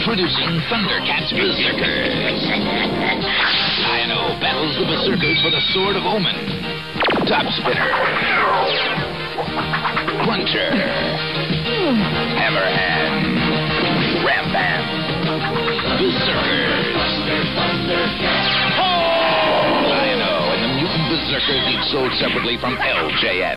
Introducing Thundercats Berserkers. Lion-O battles the Berserkers for the Sword of Omen. Top Spinner. Cruncher. Hammerhand. Ram-Bam. Berserkers. Lion-O and the Mutant Berserkers, each sold separately from LJN.